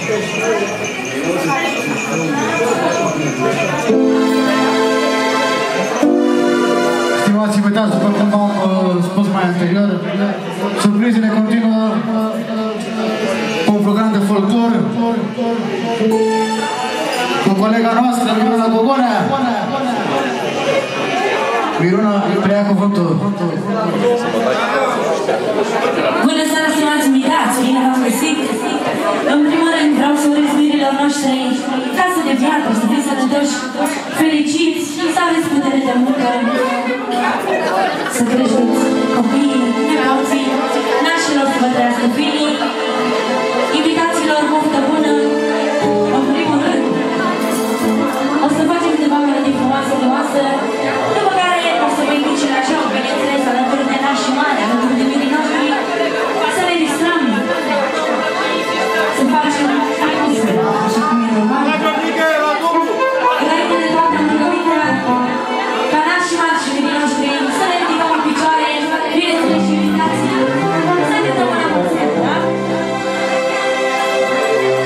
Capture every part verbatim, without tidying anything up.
Stimați invitați, după cum v-am uh, spus mai anterior, surprizele continuă cu un program de folclor cu colega noastră, Miruna Gogonea. Miruna, preia cuvântul. Bună seara, stimați invitați! Bine v-am găsit! În primul rând vreau să urez mirilor noștri casă de viață, să fiți sănătoși, fericiți și să aveți putere de muncă, să creșteți copiii, nepoții, nașilor să vă trăiască fiii, invitațiilor poftă bună. În primul rând, o să facem câteva melodii frumoase de oasă, după care o să vă invit și la joc, bineînțeles, alături de nașii mari, alături de mirii noștri, să ne distrăm, să facem atmosfera, așa cum e normal. Înainte de toate, am rugămintea ca nașii mari și mirii noștri să ne ridicăm în picioare, bineînțeles și invitații, să ne dăm una concert, da?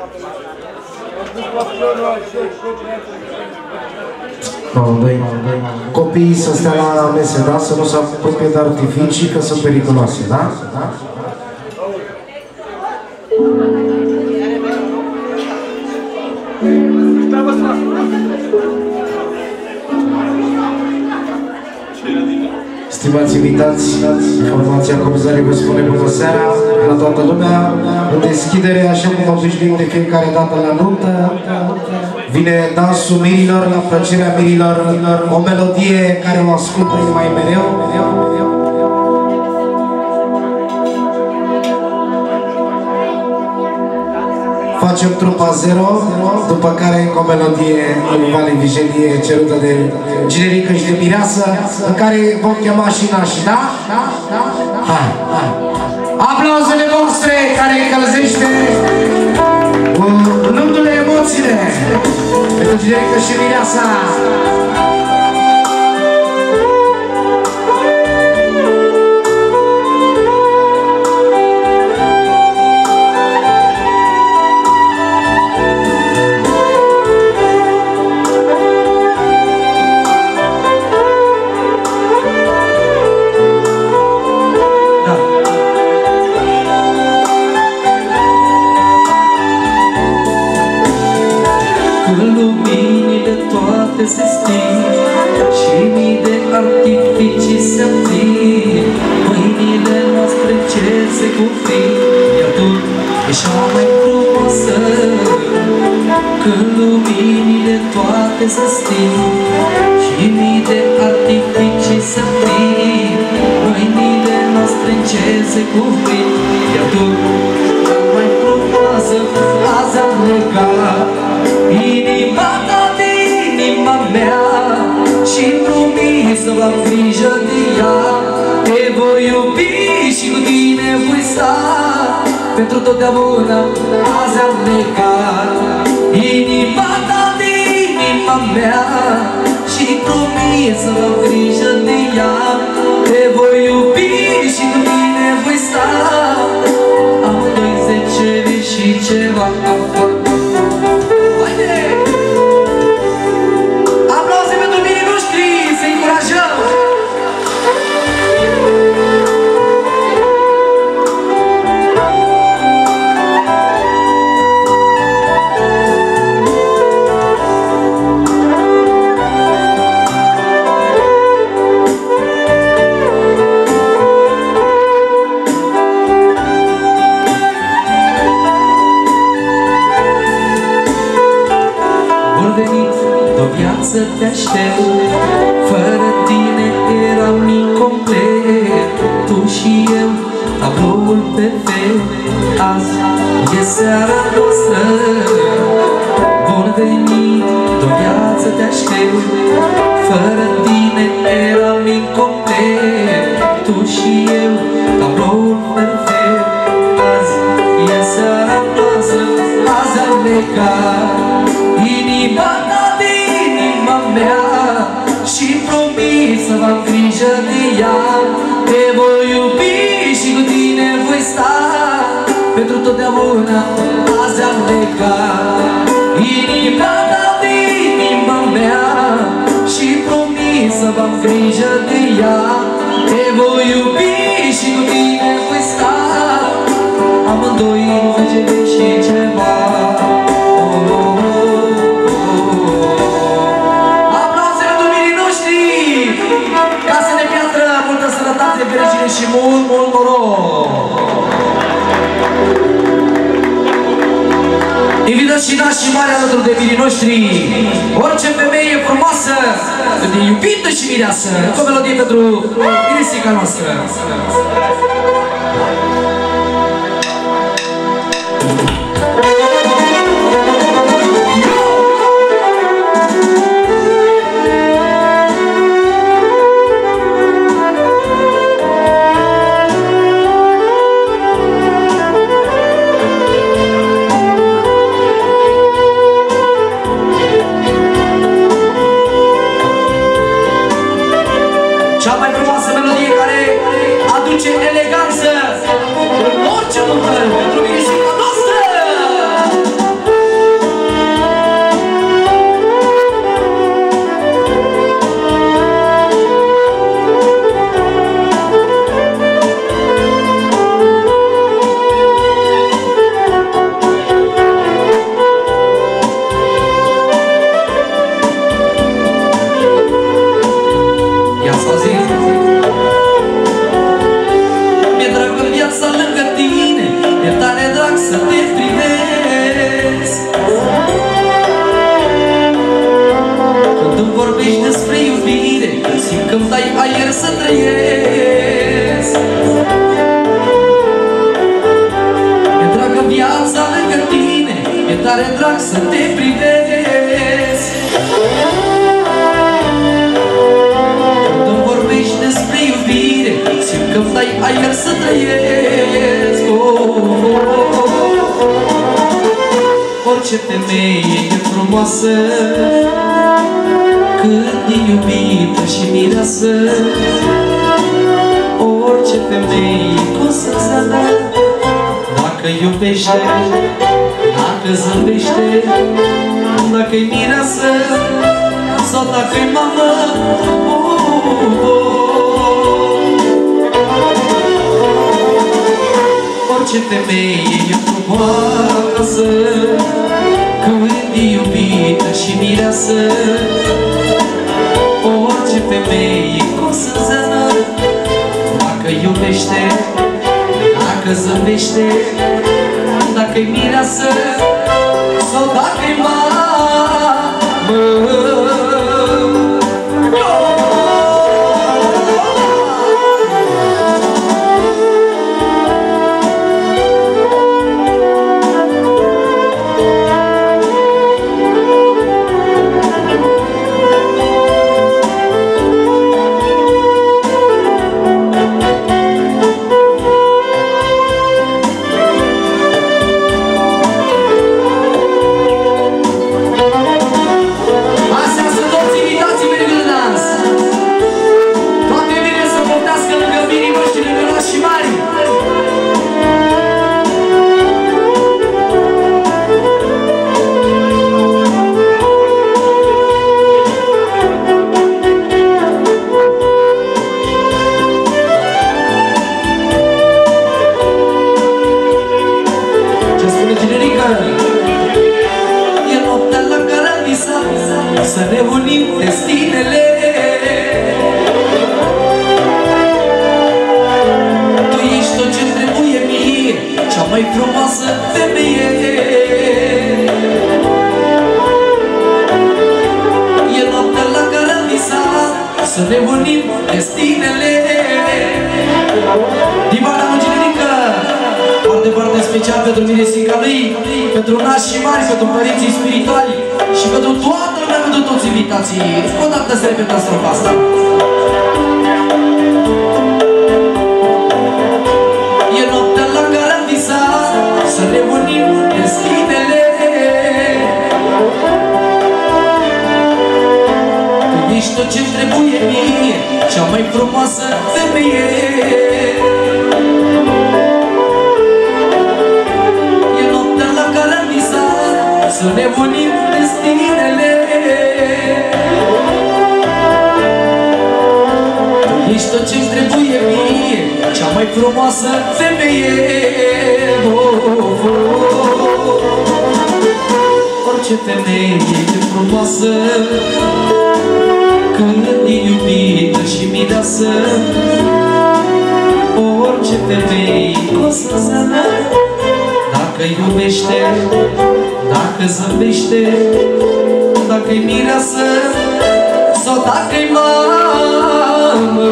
Copiii să stea la mese, da? Să nu se apropie de artificii, că sunt periculoase, da? Da? Stimați invitați, formația Copzării vă spune bună seara la toată lumea. În deschidere, așa cum obișnuim de fiecare dată la nuntă, vine dansul mirilor, la plăcerea mirilor, o melodie care o ascultă mai mereu. Facem trupa zero, după care încă o melodie în Vale Vigelie cerută de Ginerică și de Mireasă, în care vom chema și nașii, da? Da? Da? Hai, hai! Aplauzele voastre care încălzește luptele emoțiile pentru Ginerică și Mireasă! Se sting și mii de artificii se aprind, mâinile noastre ce se cuprind, iar tu ești cea mai frumoasă. Când luminile toate se sting și mii de artificii se aprind, mâinile noastre ce se cuprind, iar tu cea mai frumoasă. Azi am legat inima ta de inima mea și promis să v-am grijă de ea. Te voi iubi și cu tine voi sta pentru totdeauna. Azi am legat inima ta de inima mea și promis să v-am grijă de ea. Te voi iubi și cu tine voi sta amândoi zece și ceva. Să te aștept, fără tine eram incomplet. Tu și eu, tabloul perfect. Azi e seara noastră. Bun venit, de-o viață te aștept, fără tine eram incomplet. Tu și eu, tabloul perfect. Azi e seara noastră. Azi am legat inima mea și promis să v-am grijă de ea. Te voi iubi și cu tine voi sta pentru totdeauna. Azi am legat inima ta de inima mea și promis să v-am grijă de ea. Te voi iubi și cu tine voi sta amândoi zece și ceva. Fericire și mult, mult noroc! Invită și nașii mari alături de mirii noștri. Orice femeie frumoasă, de iubită și mireasă, cu o melodie pentru mirisica noastră. Cea mai frumoasă melodie care aduce ele trăiesc. Mi-e dragă viața lângă tine, mi-e tare drag să te privesc. Când îmi vorbești despre iubire, simt că-mi dai aer să trăiesc. Oh, oh, oh, oh. Orice femeie e frumoasă când e iubită și mireasă. Orice femeie cu sânzănă, dacă iubește, dacă zâmbește, dacă-i mireasă sau dacă-i mamă. Oh, oh, oh. Orice femeie e frumoasă când e iubită și mireasă. Orice femeie cu sânzănă, dacă iubește, dacă zâmbește, dacă-i mireasă sau dacă-i mamă. Să ne unim destinele. Tu ești tot ce trebuie mie, cea mai frumoasă femeie. E noaptea la care am visat să ne unim destinele. Divana Măginerică, foarte, foarte special pentru Miresica lui, pentru nașii mari, pentru părinții spirituali și pentru toată lumea, pentru toți invitații. O dată să repetăm strofa asta. E noaptea la care am visat să ne unim destinele. Tu ești tot ce trebuie mie, cea mai frumoasă femeie. E noaptea la care am visat să ne unim destinele. Tu ești tot ce-mi trebuie mie, cea mai frumoasă femeie. Oh, oh, oh. Orice femeie e frumoasă când e iubită și mireasă. Orice femeie cu sânzănă, dacă iubește, dacă zâmbește, dacă-i mireasă sau dacă-i mamă.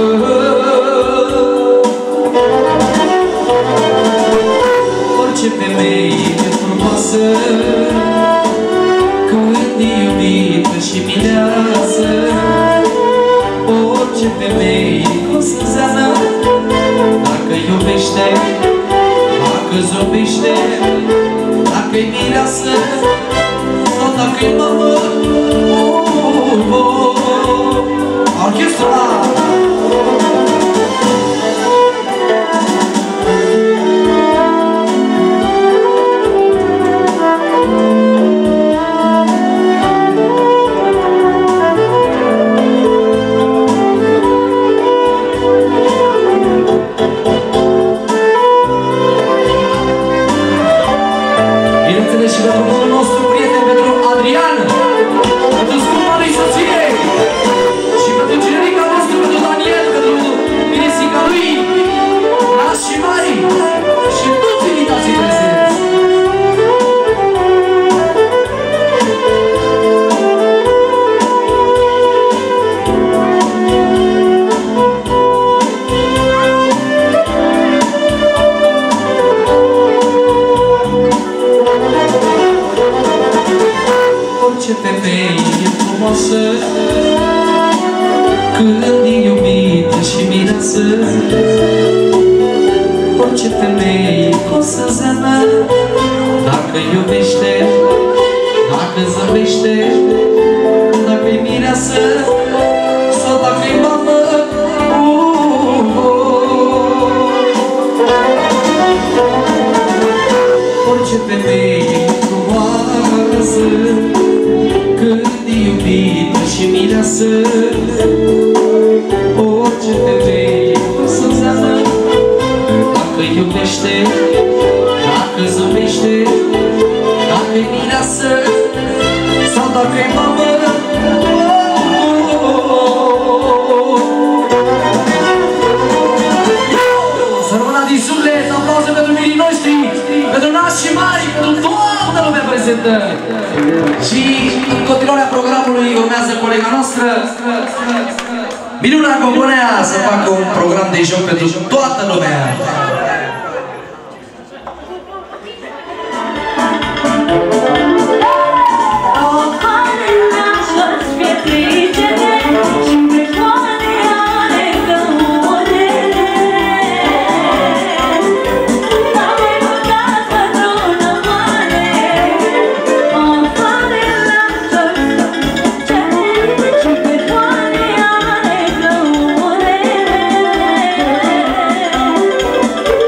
Orice femeie e frumoasă când e iubită și mireasă. Orice femeie cu sânzănă, dacă iubește, dacă zâmbește, dacă-i mireasă sau dacă-i mamă. Oh, oh, oh. Orchestra! Bineînțeles și pentru bunul nostru prieten, pentru Adrian, pentru scumpa lui soție și pentru generica noastră, pentru Daniel, pentru Miresica lui, nașii mari și toți invitații prezenți. Orice femeie frumoasă, când e iubită și mireasă, orice femeie o să zeamă, dacă iubește, dacă zăbește, dacă-i mireasă sau dacă-i mamă. Orice femeie frumoasă, când e iubită și mireasă, orice femeie o să înseamnă, dacă iubește, dacă zâmbește, dacă-i mireasă sau dacă-i mamă. Să rămână din suflet, aplauze pentru mirii noștri, pentru nași și mari, pentru toată lumea prezentă. Și în continuarea programului urmează colega noastră, Minuna Gogonea, să facă un program de joc pentru toată lumea. Thank you.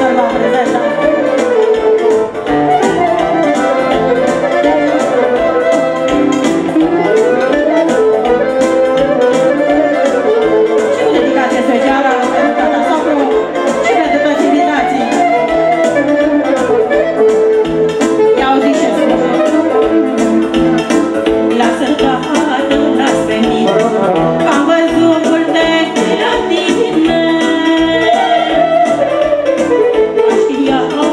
Salva prezenta. Și o dedicație specială pentru tata socru și pentru toți invitații. Ia auzi ce spune. La sărbătă n-ați venit, am văzut multe la tine. Aș știa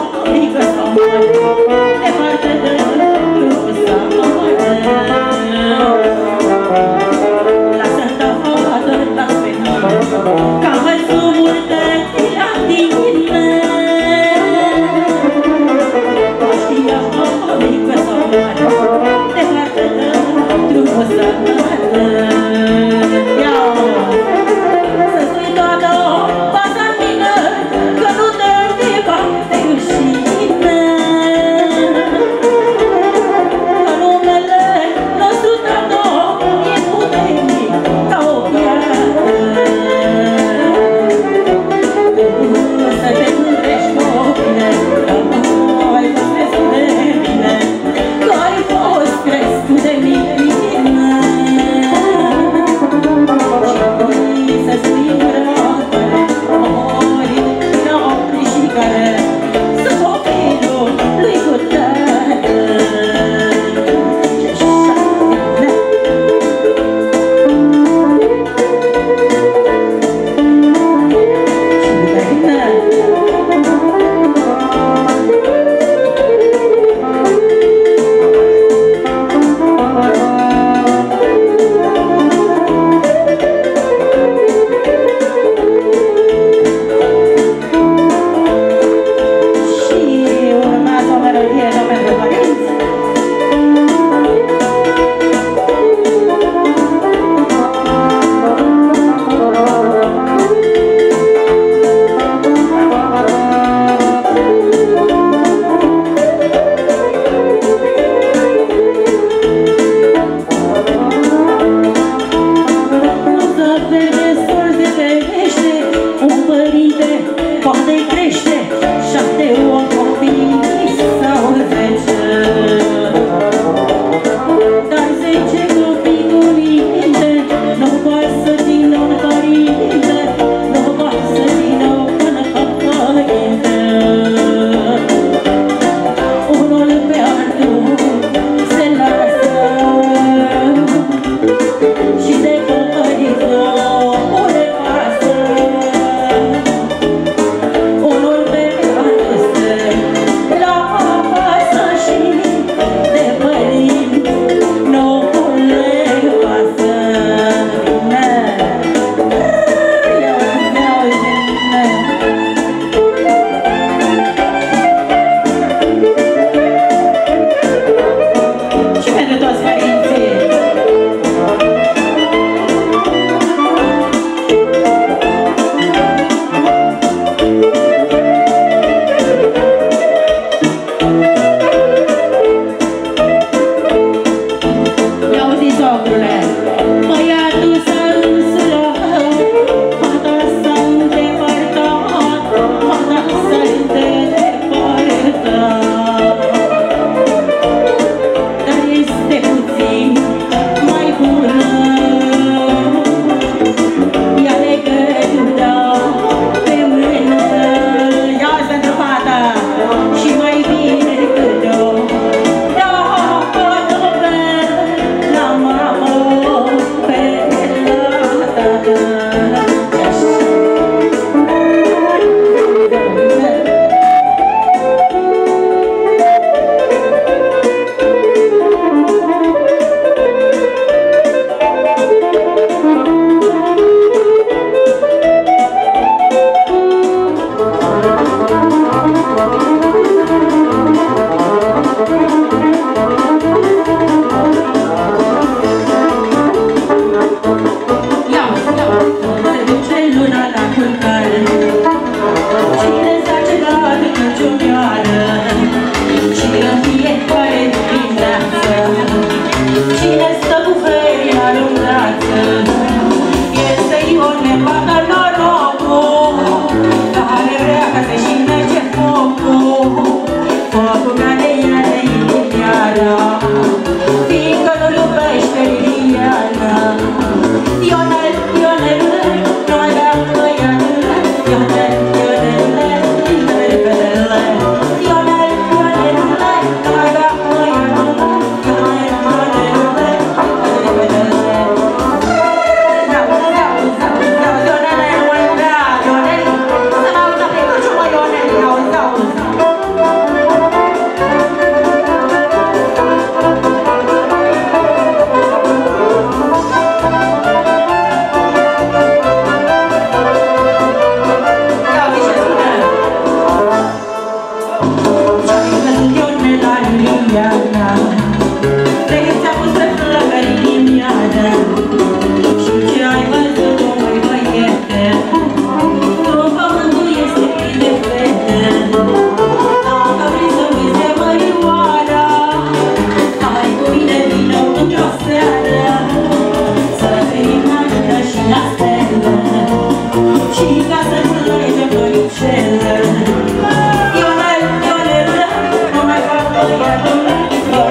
Ionel, Ionel, nu mai fac voia,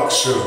Production.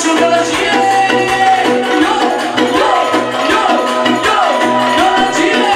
Yeah!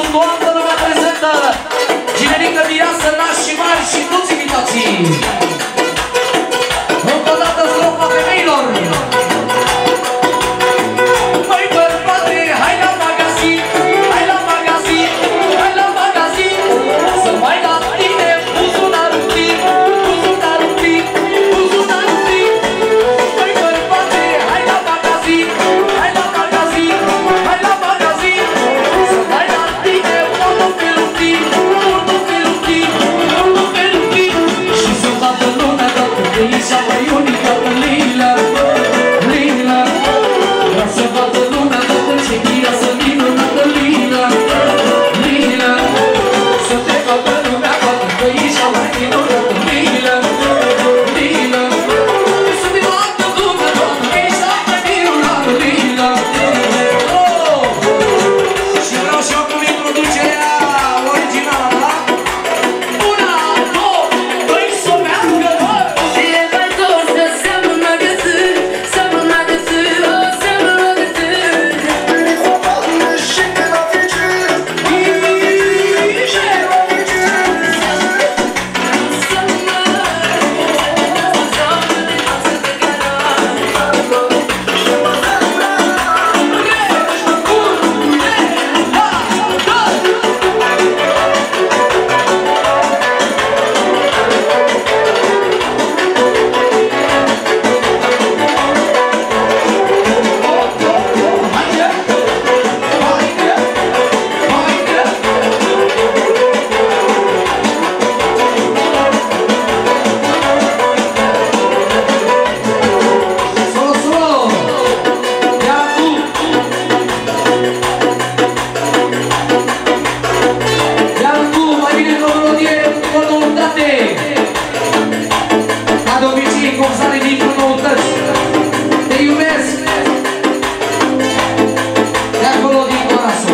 toată lumea prezentă. Generică, mireasă, nași și mari și toți invitații. Încă o dată strofa femeilor. Măi bărbate, hai la magazin, hai la magazin, hai la magazin, să mai la tine buzunarul plin, buzunarul plin, buzunarul plin. Măi bărbate, hai la magazin, hai la magazin, hai la magazin, să mai la tine portofelul plin, portofelul plin, portofelul plin. Și să toată lumea dată de aici, mai unica pe Lila, Lila. Să vadă lumea toată ce ghia să minunată Lila, Lila. Să te vadă lumea toată că ești mai minunată Lila, Lila. Să te vadă lumea toată că ești mai minunată Lila. Oh! Și vreau și acum introducerea originală, da? Una, două, trei, să meargă! E mai dor să seamănă găsând, seamănă găsând, o seamănă găsând. Solo, solo! Iar tu! Iar tu, mai bine cu o melodie cu o noutate! Ca de obicei, cum s-a ridic cu noutăți. Te iubesc! De acolo din Corasul.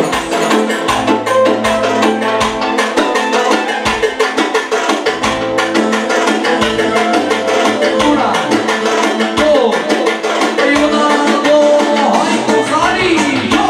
Una, două, trei, una, două, hai cu Hari! Yo!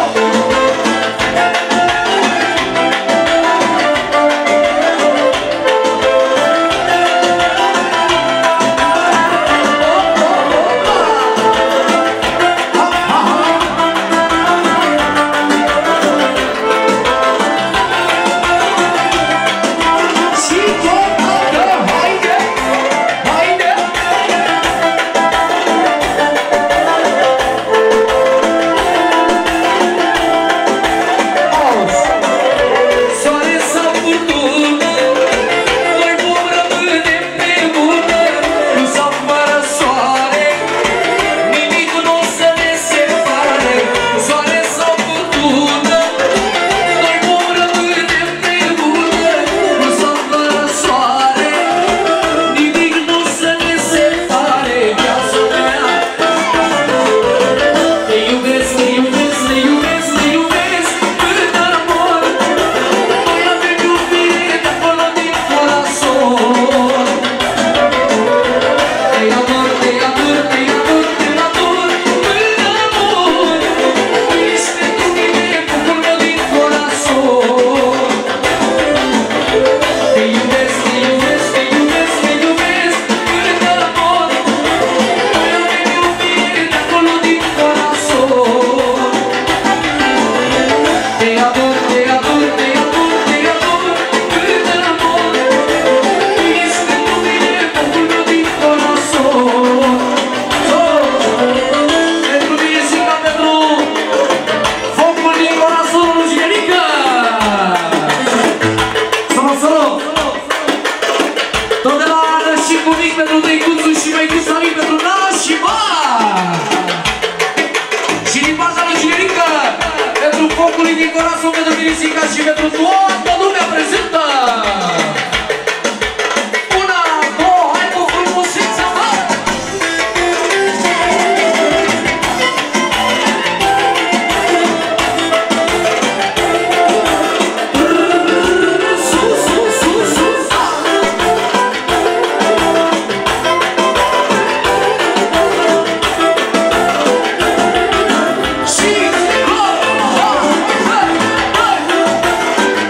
Și tocată, haide, haide! Soare sau furtună, noi vom rămâne împreună. Nu s-a fără soare, nimic nu o să ne separe. Soare sau furtună, noi vom rămâne împreună. Nu s-a fără soare, nimic nu o să ne separe. Viața mea, te iubesc, te iubesc, te iubesc, te iubesc până la mor. Noi avem iubire de acolo din corazon. Te ador, te ador, te ador, te ador până la mor. Ești pentru mine focul meu din corazon. Te iubesc, te iubesc, te iubesc, te iubesc până la mor. Noi avem iubire de acolo din corazon. Te ador, te ador, te ador, te ador până la mor. Ești pentru mine focul meu din corazon. Pentru mine și ca pentru focul din corazonul lui Generică. Solo, solo! Tot de la Ana și cu mic pentru Tăicuțu și Măicuța mic pentru Naș și Mar. Și din partea lui Generică, pentru focul din corazon, pentru Mirisica și pentru toată lumea prezentă. Una, două, hai cu frumusețea mea! Sus, sus, sus, sus! Și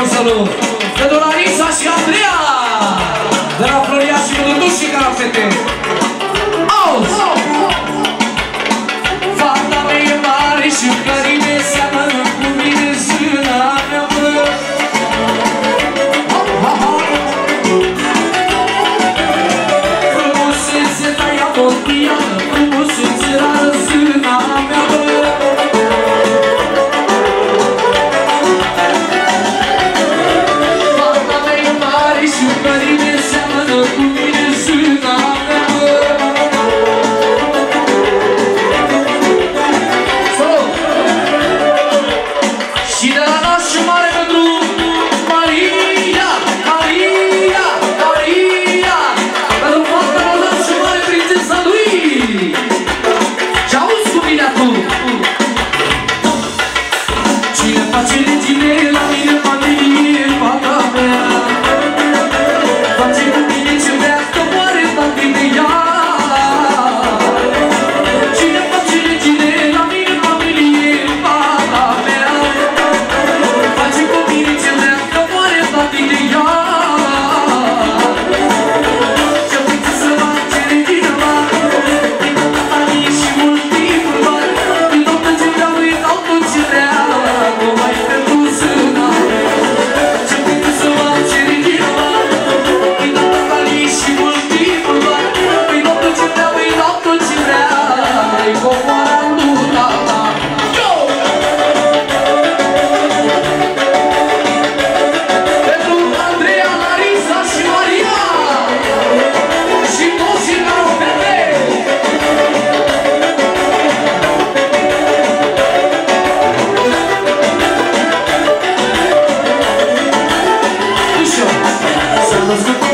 salut! Pentru Larisa și Andreea! De la Floria și Mădutu și Carapete! Auzi! Fata mea e mare și cărime seamănă cu mine zâna mea, bă! Frumusețe ta-ia motiană, frumusețe rară zâna mea, bă! Let's go.